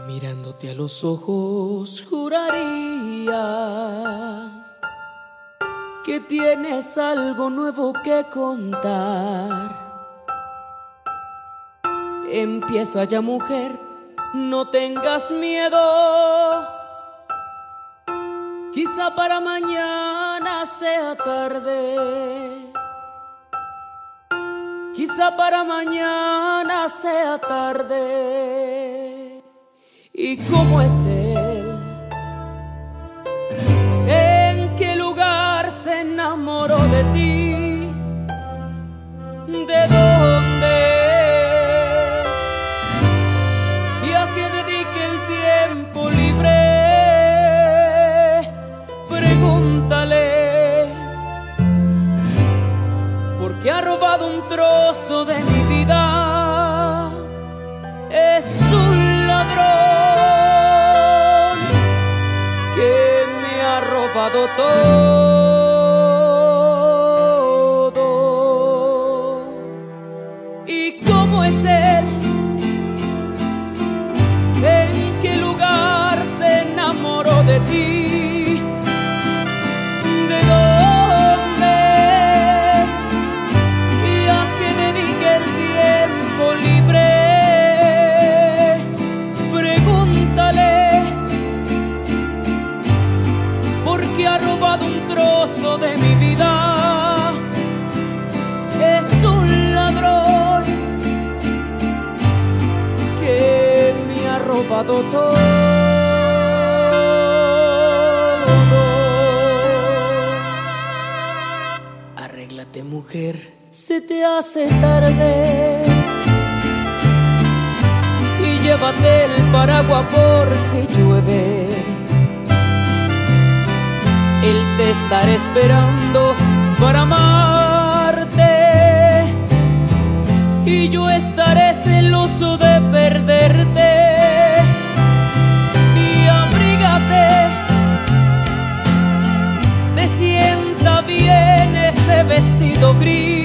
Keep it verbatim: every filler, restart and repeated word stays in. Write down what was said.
Mirándote a los ojos juraría que tienes algo nuevo que contar. Empieza ya, mujer, no tengas miedo. Quizá para mañana sea tarde. Quizá para mañana sea tarde. ¿Y cómo es él? ¿En qué lugar se enamoró de ti? ¿De dónde es? ¿Y a qué dedique el tiempo libre? Pregúntale, porque ha robado un trozo de mi vida. Es un ladrón que me ha robado todo. ¿Y cómo es él? ¿En qué lugar se enamoró de ti? ¿De dónde es? ¿Y a qué dedica el tiempo libre? Porque ha robado un trozo de mi vida. Es un ladrón que me ha robado todo. Arréglate, mujer, se te hace tarde, y llévate el paraguas por si llueve. Él te estará esperando para amarte, y yo estaré celoso de perderte. Y abrígate, te sienta bien ese vestido gris.